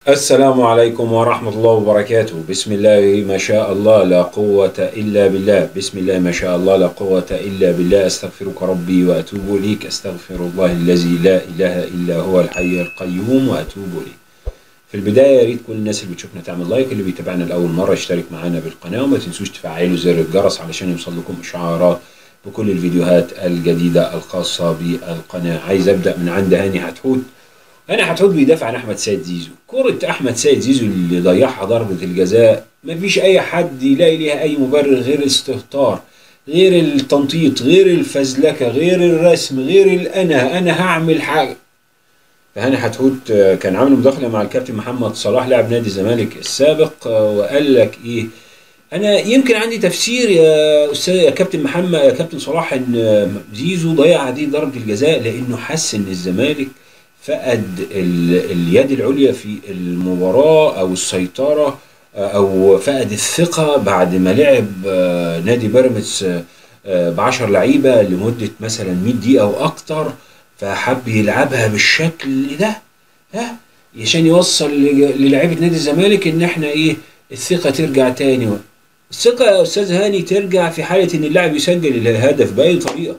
السلام عليكم ورحمة الله وبركاته. بسم الله ما شاء الله لا قوة إلا بالله. بسم الله ما شاء الله لا قوة إلا بالله. أستغفرك ربي وأتوب إليك. أستغفر الله الذي لا إله إلا هو الحي القيوم وأتوب إليه. في البداية يا ريت كل الناس اللي بتشوفنا تعمل لايك، اللي بيتابعنا لأول مرة يشترك معانا بالقناة، وما تنسوش تفعلوا زر الجرس علشان يوصل لكم إشعارات بكل الفيديوهات الجديدة الخاصة بالقناة. عايز أبدأ من عند هاني حتحوت. انا حتحط بيدافع عن احمد سيد زيزو. كرة احمد سيد زيزو اللي ضيعها ضربة الجزاء مفيش اي حد يلاقي ليها اي مبرر غير الاستهتار، غير التنطيط، غير الفزلكة، غير الرسم، غير انا هعمل حاجة. فهاني حتحوت كان عامل مداخلة مع الكابتن محمد صلاح لاعب نادي الزمالك السابق، وقال لك ايه؟ انا يمكن عندي تفسير يا استاذ يا كابتن محمد يا كابتن صلاح، ان زيزو ضيع هذه ضربة الجزاء لانه حس ان الزمالك فقد اليد العليا في المباراة أو السيطرة، أو فقد الثقة بعد ما لعب نادي بيراميدز ب10 لعيبة لمدة مثلا 100 دقيقة أو أكتر، فحب يلعبها بالشكل ده عشان يوصل للاعيبة نادي الزمالك إن إحنا إيه، الثقة ترجع تاني. الثقة يا أستاذ هاني ترجع في حالة إن اللاعب يسجل الهدف بأي طريقة،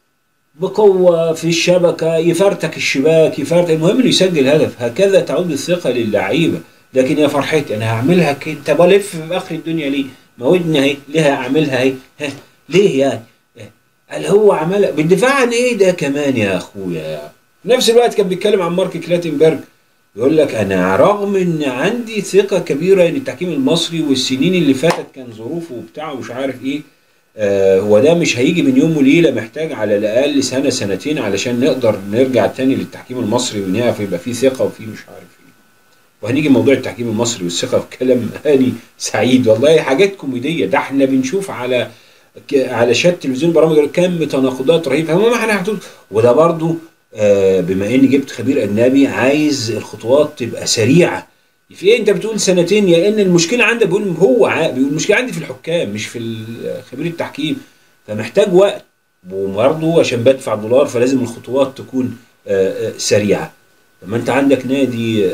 بقوة في الشبكة، يفرتك الشباك، المهم انه يسجل هدف. هكذا تعود الثقة للعيبة. لكن يا فرحتي انا هعملها كده، طب الف في اخر الدنيا ليه؟ ما ودني اهي، ليه اعملها اهي؟ ليه يعني؟ قال هو عملها بالدفاع عن ايه ده كمان يا اخويا؟ في نفس الوقت كان بيتكلم عن مارك كلاتنبرج، يقول لك انا رغم ان عندي ثقة كبيرة ان التحكيم المصري والسنين اللي فاتت كان ظروفه وبتاع ومش عارف ايه، هو ده مش هيجي من يوم وليلة، محتاج على الأقل سنة سنتين علشان نقدر نرجع تاني للتحكيم المصري ونعرف يبقى فيه ثقة وفيه مش عارف ايه. وهنيجي موضوع التحكيم المصري والثقة في كلام هاني سعيد، والله حاجات كوميدية. ده احنا بنشوف على شاشة التلفزيون برامج كم تناقضات رهيبة. فما احنا هتقول وده برضو بما اني جبت خبير اجنبي عايز الخطوات تبقى سريعة. في ايه انت بتقول سنتين؟ يا ان المشكله عندك، بيقول بيقول المشكله عندي في الحكام مش في خبير التحكيم، فمحتاج وقت. وبرضه عشان بدفع دولار فلازم الخطوات تكون سريعه. لما انت عندك نادي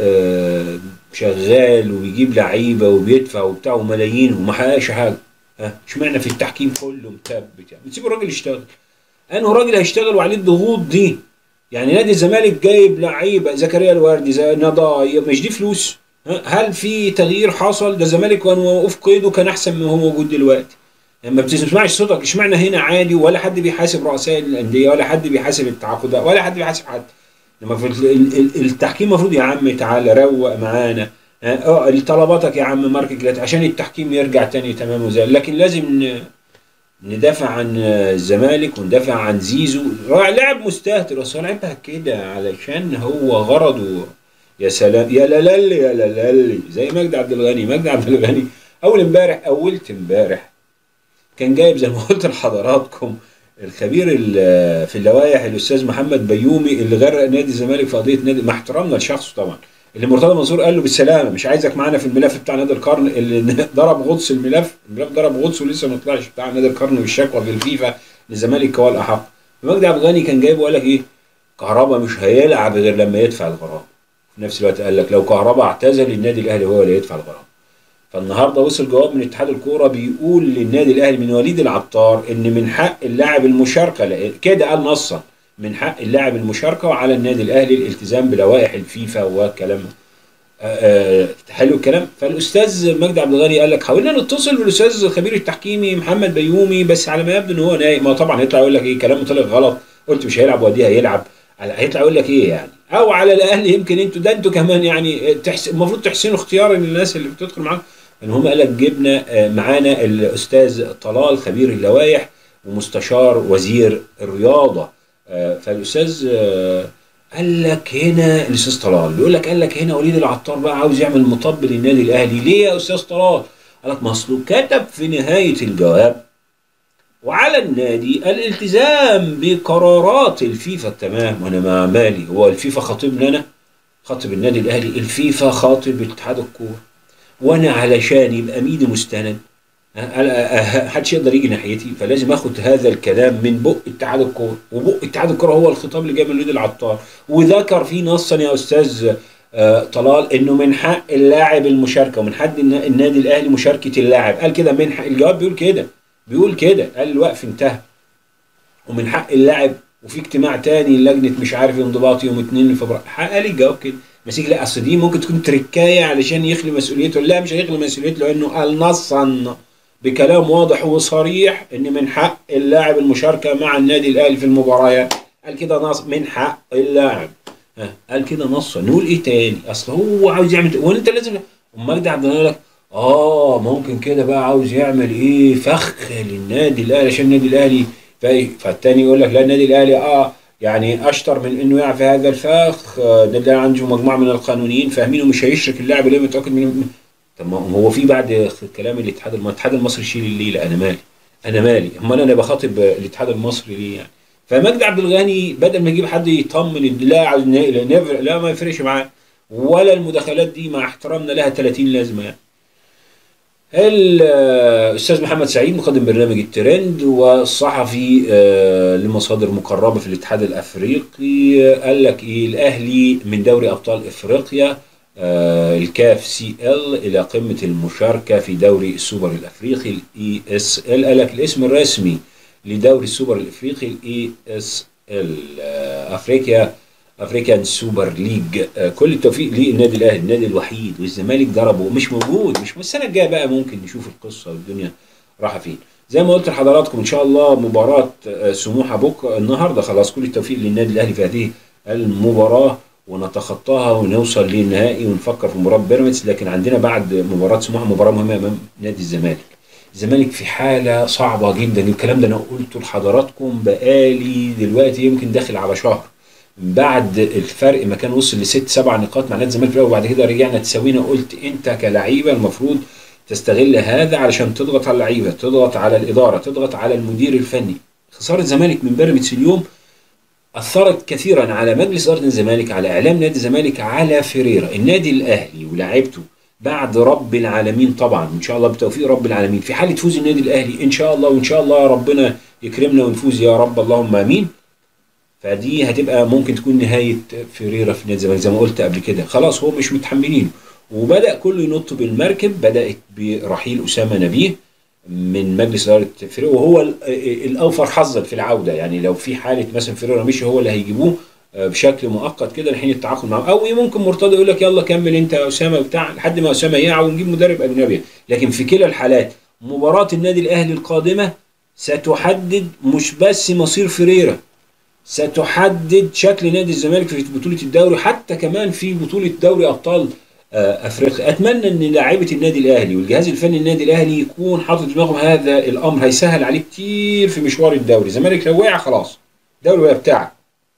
شغال وبيجيب لعيبه وبيدفع وبتاع وملايين وما حققش حاجه، اشمعنى في التحكيم كله مثبت؟ يعني بتسيب الراجل يشتغل. انه راجل هيشتغل وعليه الضغوط دي؟ يعني نادي الزمالك جايب لعيبه زكريا الوردي زي نضاي، مش دي فلوس؟ هل في تغيير حصل؟ ده الزمالك كان موقوف قيده كان احسن من هو موجود دلوقتي. لما ما بتسمعش صوتك، اشمعنى هنا عادي ولا حد بيحاسب رؤساء الانديه ولا حد بيحاسب التعاقدات ولا حد بيحاسب حد؟ لما في التحكيم المفروض يا عم تعالى روق معانا، طلباتك يا عم مارك عشان التحكيم يرجع تاني تمام وزي. لكن لازم ندافع عن الزمالك وندافع عن زيزو. لاعب مستهتر، بس هو لعبها كده علشان هو غرضه. يا سلام يا لالي يا لالي، زي مجدي عبد الغني. مجدي عبد الغني اولت امبارح كان جايب زي ما قلت لحضراتكم الخبير في اللوائح الاستاذ محمد بيومي اللي غرق نادي الزمالك في قضيه نادي، مع احترامنا لشخصه طبعا، اللي مرتضى منصور قال له بالسلامه مش عايزك معانا في الملف بتاع نادي القرن، اللي ضرب غطس الملف ضرب غطس ولسه ما طلعش بتاع نادي القرن والشكوى في الفيفا للزمالك هو الاحق. مجدي عبد الغني كان جايبه وقال لك ايه؟ كهربا مش هيلعب غير لما يدفع الغرامه. في نفس الوقت قال لك لو كهربا اعتزل النادي الاهلي هو اللي يدفع الغرامه. فالنهارده وصل جواب من اتحاد الكوره بيقول للنادي الاهلي من وليد العطار ان من حق اللاعب المشاركه، كده قال نصا، من حق اللاعب المشاركه وعلى النادي الاهلي الالتزام بلوائح الفيفا وكلام. حلو الكلام. فالاستاذ مجدي عبد الغني قال لك حاولنا نتصل بالاستاذ الخبير التحكيمي محمد بيومي، بس على ما يبدو ان هو نايم. ما طبعا هيطلع يقول لك ايه، كلامه طلع غلط، قلت مش هيلعب واديها هيلعب. هيطلع يقول لك ايه يعني؟ او على الاقل يمكن انتوا كمان يعني المفروض تحسنوا اختيار الناس اللي بتدخل معاكم. ان هم قال لك جبنا معانا الاستاذ طلال خبير اللوائح ومستشار وزير الرياضه. فالاستاذ قال لك هنا الاستاذ طلال بيقول لك، قال لك هنا وليد العطار بقى عاوز يعمل مطب للنادي الاهلي. ليه يا استاذ طلال؟ قال لك ما اصله كتب في نهايه الجواب وعلى النادي الالتزام بقرارات الفيفا. تمام، وانا ما مالي، هو الفيفا خاطبني انا؟ خاطب النادي الاهلي؟ الفيفا خاطب اتحاد الكوره، وانا علشان يبقى ميدي مستند محدش يقدر يجي ناحيتي، فلازم اخد هذا الكلام من بق اتحاد الكوره، وبق اتحاد الكوره هو الخطاب اللي جاي من وليد العطار، وذكر فيه نصا يا استاذ طلال انه من حق اللاعب المشاركه ومن حق النادي الاهلي مشاركه اللاعب، قال كده من حق، الجواب بيقول كده، بيقول كده، قال الوقف انتهى ومن حق اللاعب، وفي اجتماع تاني لجنه مش عارف انضباط يوم 2 فبراير، قال الجواب كده. مسيك لا اصل دي ممكن تكون تركايه علشان يخلي مسؤوليته، لا مش هيخلي مسؤوليته لانه قال نصا بكلام واضح وصريح ان من حق اللاعب المشاركه مع النادي الاهلي في المباريات، قال كده نص من حق اللاعب. قال كده نصا، نقول ايه تاني؟ اصل هو عاوز يعمل وانت لازم. امال ده عبد لك ممكن كده بقى عاوز يعمل ايه فخ للنادي الاهلي عشان النادي الاهلي فالتاني يقول لك لا النادي الاهلي يعني اشطر من انه يعرف هذا الفخ، النادي الاهلي عنده مجموعه من القانونيين فاهمين ومش هيشرك اللاعب اللي متاكد من. طب ما هو في بعد كلام الاتحاد المصري يشيل الليله، انا مالي، انا مالي، امال انا بخاطب الاتحاد المصري ليه يعني؟ فمجدي عبد الغني بدل ما يجيب حد يطمن لا لا ما يفرقش معاه، ولا المداخلات دي مع احترامنا لها 30 لازمه يعني. الأستاذ محمد سعيد مقدم برنامج الترند والصحفي لمصادر مقربة في الاتحاد الأفريقي قال لك إيه؟ الأهلي من دوري أبطال إفريقيا الكاف سي ال إلى قمة المشاركة في دوري السوبر الأفريقي الإي اس ال. قال لك الاسم الرسمي لدوري السوبر الأفريقي الإي اس ال افريكان سوبر ليج. كل التوفيق للنادي الاهلي، النادي الوحيد، والزمالك ضربه مش موجود، مش السنه الجايه بقى ممكن نشوف القصه والدنيا رايحه فين. زي ما قلت لحضراتكم ان شاء الله مباراه سموحه بكره النهارده، خلاص كل التوفيق للنادي الاهلي في هذه المباراه ونتخطاها ونوصل للنهائي ونفكر في مباراه بيراميدز. لكن عندنا بعد مباراه سموحه مباراه مهمه امام نادي الزمالك. الزمالك في حاله صعبه جدا، الكلام ده انا قلته لحضراتكم بقالي دلوقتي يمكن داخل على شهر، بعد الفرق ما كان وصل لست 7 نقاط مع نادي الزمالك في الاول وبعد كده رجعنا تساوينا. قلت انت كلعيبه المفروض تستغل هذا علشان تضغط على اللعيبه، تضغط على الاداره، تضغط على المدير الفني. خساره الزمالك من بيراميدز اليوم اثرت كثيرا على مجلس اداره الزمالك، على اعلام نادي الزمالك، على فيريرا. النادي الاهلي ولاعيبته بعد رب العالمين طبعا ان شاء الله بتوفيق رب العالمين في حاله فوز النادي الاهلي ان شاء الله، وان شاء الله ربنا يكرمنا ونفوز يا رب اللهم امين. فدي هتبقى ممكن تكون نهايه فيريرا في نادي الزمالك زي ما قلت قبل كده، خلاص هو مش متحملين. وبدا كله ينط بالمركب، بدات برحيل اسامه نبيه من مجلس اداره فيريرا، وهو الاوفر حظا في العوده. يعني لو في حاله مثلا فيريرا مشي هو اللي هيجيبوه بشكل مؤقت كده لحين التعاقد معاه، او ممكن مرتضى يقول لك يلا كمل انت يا اسامه بتاع لحد ما اسامه يقع ونجيب مدرب اجنبي. لكن في كلا الحالات مباراه النادي الاهلي القادمه ستحدد مش بس مصير فيريرا، ستحدد شكل نادي الزمالك في بطولة الدوري، حتى كمان في بطولة دوري أبطال أفريقيا. أتمنى أن لاعيبة النادي الأهلي والجهاز الفني النادي الأهلي يكون حاطط دماغهم هذا الأمر، هيسهل عليه كتير في مشوار الدوري. الزمالك لو وقع خلاص الدوري بقى بتاعك،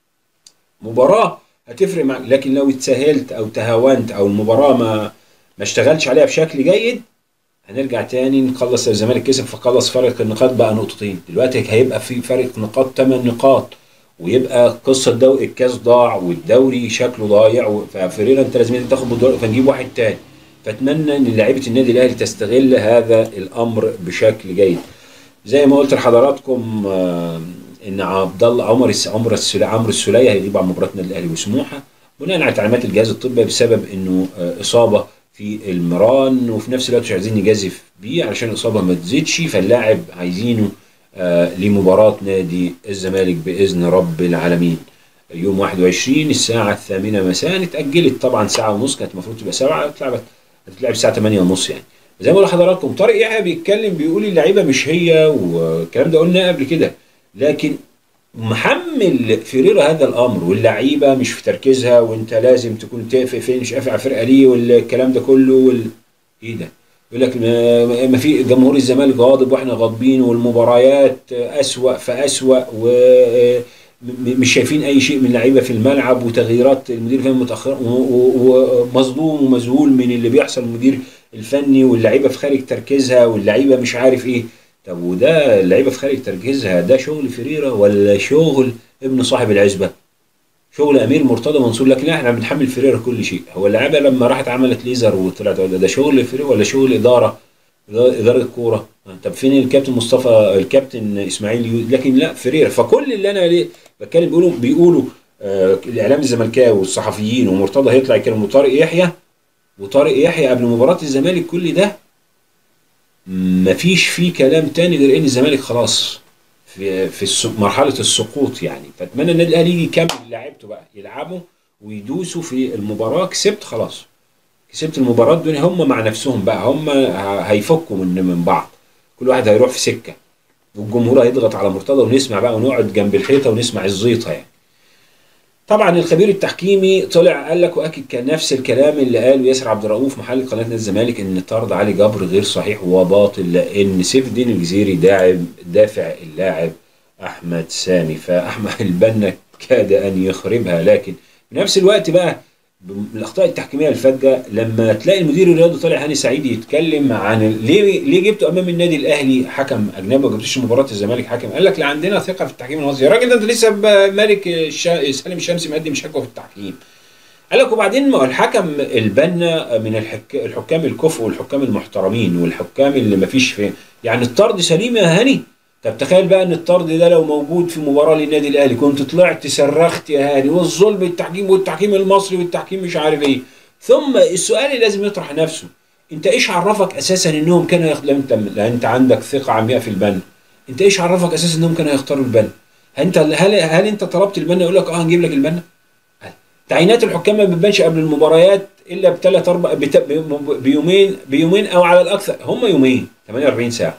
مباراة هتفرق معك، لكن لو اتسهلت أو تهاونت أو المباراة ما اشتغلش عليها بشكل جيد هنرجع تاني نخلص. الزمالك كسب فخلص فرق النقاط بقى نقطتين، دلوقتي هيبقى في فرق نقاط 8 نقاط، ويبقى قصه الكاس ضاع والدوري شكله ضايع. ففريرا انت لازم تاخد بالدوري فنجيب واحد تاني. فاتمنى ان لعيبه النادي الاهلي تستغل هذا الامر بشكل جيد. زي ما قلت لحضراتكم ان عبد الله عمرو السوليه هيغيب عن مباراه النادي الاهلي وسموحه بناء على تعليمات الجهاز الطبي بسبب انه اصابه في المران، وفي نفس الوقت مش عايزين نجازف بيه علشان الاصابه ما تزيدش، فاللاعب عايزينه لمباراة نادي الزمالك بإذن رب العالمين يوم 21 الساعة 8 مساء. اتأجلت طبعا ساعة ونص، كانت المفروض تبقى 7، هتتلعب الساعة 8 ونص. يعني زي ما بقول لحضراتكم طارق يحيى بيتكلم بيقول اللعيبة مش هي، والكلام ده قلناه قبل كده، لكن محمل فيريرا هذا الامر واللعيبه مش في تركيزها، وانت لازم تكون تافه فين مش قافل على الفرقه ليه والكلام ده كله ايه ده؟ يقول لك ما في جمهور الزمالك غاضب واحنا غاضبين والمباريات اسوأ فاسوأ ومش شايفين اي شيء من اللعيبه في الملعب، وتغييرات المدير الفني متاخر ومظلوم ومذهول من اللي بيحصل المدير الفني، واللعيبه في خارج تركيزها واللعيبه مش عارف ايه. طب وده اللعيبه في خارج تركيزها ده شغل فيريرا ولا شغل ابن صاحب العزبه؟ شغل امير مرتضى منصور؟ لكن احنا بنحمل فيريرا كل شيء. هو اللعيبه لما راحت عملت ليزر وطلعت ده شغل فيريرا ولا شغل اداره كوره؟ طب فين الكابتن مصطفى الكابتن اسماعيل لكن لا فيريرا. فكل اللي انا ليه بتكلم بيقولوا الاعلام الزملكاوي والصحفيين ومرتضى هيطلع يتكلم وطارق يحيى قبل مباراه الزمالك، كل ده مفيش فيه كلام تاني غير ان الزمالك خلاص في مرحله السقوط يعني. فاتمنى النادي الاهلي يجي يكمل لعيبته بقى يلعبوا ويدوسوا في المباراه. كسبت خلاص، كسبت المباراه دول هم مع نفسهم بقى، هم هيفكوا من بعض، كل واحد هيروح في سكه، والجمهور هيضغط على مرتضى، ونسمع بقى ونقعد جنب الحيطه ونسمع الزيطه يعني. طبعا الخبير التحكيمي طلع قال لك واكد كان نفس الكلام اللي قاله ياسر عبد الرؤوف محلل قناه نادي الزمالك، ان طرد علي جبر غير صحيح وباطل، لان سيف الدين الجزيري دافع اللاعب احمد سامي، فاحمد البنا كاد ان يخربها. لكن في نفس الوقت بقى من الاخطاء التحكيميه الفجه لما تلاقي المدير الرياضي طالع هاني سعيد يتكلم عن ليه جبتوا امام النادي الاهلي حكم اجنبي وما جبتوش مباراه الزمالك حكم، قال لك لا عندنا ثقه في التحكيم المصري. يا راجل ده انت لسه مالك سالم الشمسي مقدم شكوى في التحكيم. قال لك وبعدين ما هو الحكم البنا من الحكام الكفء والحكام المحترمين والحكام اللي ما فيش في يعني الطرد سليم يا هاني. طب تخيل بقى ان الطرد ده لو موجود في مباراه للنادي الاهلي كنت طلعت صرخت يا هاني والظلم التحكيم والتحكيم المصري والتحكيم مش عارف ايه. ثم السؤال اللي لازم يطرح نفسه، انت ايش عرفك اساسا انهم كانوا انت عندك ثقه عمياء في البنا، انت ايش عرفك اساسا انهم كانوا يختاروا البنا؟ هل انت طلبت البنا يقول لك اه هنجيب لك البنا؟ تعيينات الحكام ما بتبانش قبل المباريات الا بثلاث اربع بيومين او على الاكثر، هم يومين 48 ساعه.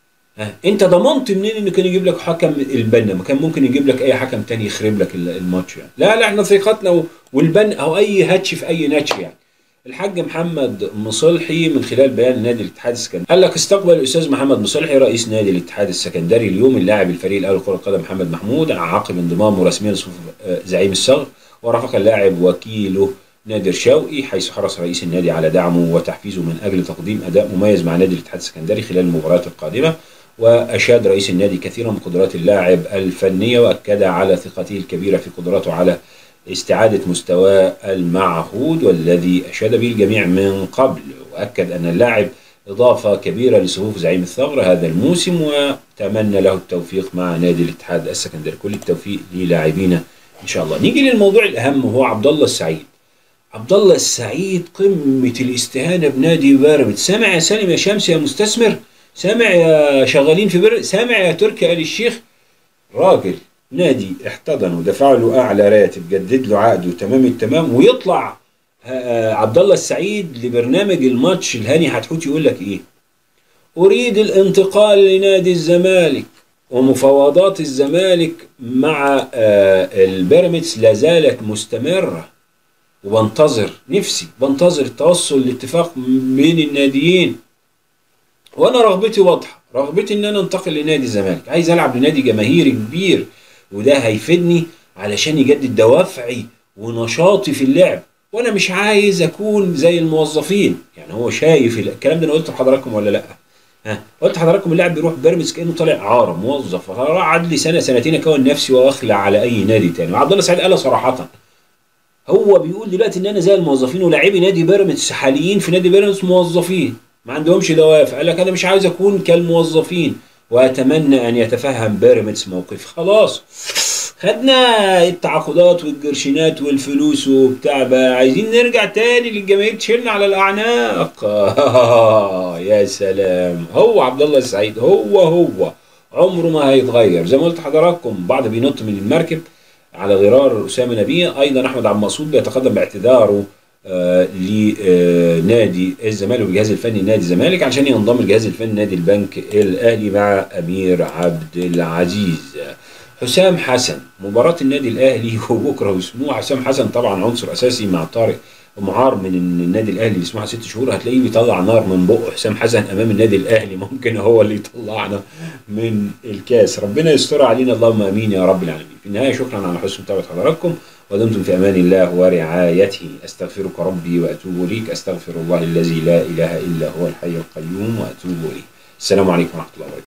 انت ضمنت منين انه كان يجيب لك حكم البنا؟ ما كان ممكن يجيب لك اي حكم تاني يخرب لك الماتش يعني. لا احنا ثقتنا والبنا او اي هاتش في اي ناتش يعني. الحاج محمد مصلحي من خلال بيان نادي الاتحاد السكندري قال لك استقبل الاستاذ محمد مصلحي رئيس نادي الاتحاد السكندري اليوم اللاعب الفريق الاول لكره القدم محمد محمود عقب انضمامه رسميا لصفوف زعيم الصغر، ورافق اللاعب وكيله نادر شوقي، حيث حرص رئيس النادي على دعمه وتحفيزه من اجل تقديم اداء مميز مع نادي الاتحاد السكندري خلال المباريات القادمه. واشاد رئيس النادي كثيرا بقدرات اللاعب الفنيه، واكد على ثقته الكبيره في قدراته على استعادة مستواه المعهود والذي أشاد به الجميع من قبل. وأكد أن اللاعب إضافة كبيرة لصفوف زعيم الثغر هذا الموسم، وتمنى له التوفيق مع نادي الاتحاد السكندري. كل التوفيق للاعبينا إن شاء الله. نيجي للموضوع الأهم وهو عبد الله السعيد. عبد الله السعيد قمة الاستهانة بنادي بيراميدز. سامع يا سالم يا شمس يا مستثمر؟ سامع يا شغالين في بيراميدز؟ سامع يا تركي آل الشيخ؟ راجل نادي احتضن ودفع له اعلى راتب، جدد له عقده تمام التمام، ويطلع عبد الله السعيد لبرنامج الماتش الهاني حتحوت يقول لك ايه؟ اريد الانتقال لنادي الزمالك، ومفاوضات الزمالك مع البيراميدز لا زالت مستمره، وبنتظر بنتظر التوصل لاتفاق بين الناديين. وانا رغبتي واضحه، رغبتي ان انا انتقل لنادي الزمالك، عايز العب لنادي جماهيري كبير، وده هيفيدني علشان يجدد دوافعي ونشاطي في اللعب. وانا مش عايز اكون زي الموظفين. يعني هو شايف الكلام ده، انا قلت لحضراتكم ولا لا؟ قلت لحضراتكم اللاعب بيروح بيراميدز كانه طالع عاره موظف، قعد لي سنه سنتين اكون نفسي واخلع على اي نادي تاني. وعبد الله سعيد قالها صراحه، هو بيقول دلوقتي ان انا زي الموظفين، ولاعبي نادي بيراميدز حاليين في نادي بيراميدز موظفين ما عندهمش دوافع. قال لك انا مش عايز اكون كالموظفين، واتمنى ان يتفهم بيراميدز موقفي. خلاص خدنا التعاقدات والقرشينات والفلوس وبتاع، بقى عايزين نرجع تاني للجماهير تشيلنا على الاعناق. يا سلام، هو عبد الله السعيد هو عمره ما هيتغير. زي ما قلت لحضراتكم، بعض بينط من المركب على غرار اسامه نبيه. ايضا احمد عبد المقصود بيتقدم باعتذاره لنادي الزمالك والجهاز الفني لنادي الزمالك عشان ينضم الجهاز الفني نادي البنك الاهلي مع امير عبد العزيز. حسام حسن، مباراة النادي الاهلي وبكره وسموحه. حسام حسن طبعا عنصر اساسي مع طارق معار من النادي الاهلي اللي سموحه 6 شهور، هتلاقيه بيطلع نار من بقه. حسام حسن امام النادي الاهلي ممكن هو اللي يطلعنا من الكاس. ربنا يستر علينا اللهم امين يا رب العالمين. في النهايه شكرا على حسن متابعه حضراتكم، ودمتم في امان الله ورعايته. استغفرك ربي واتوب اليك، استغفر الله الذي لا اله الا هو الحي القيوم واتوب اليه. السلام عليكم ورحمه الله وبركاته.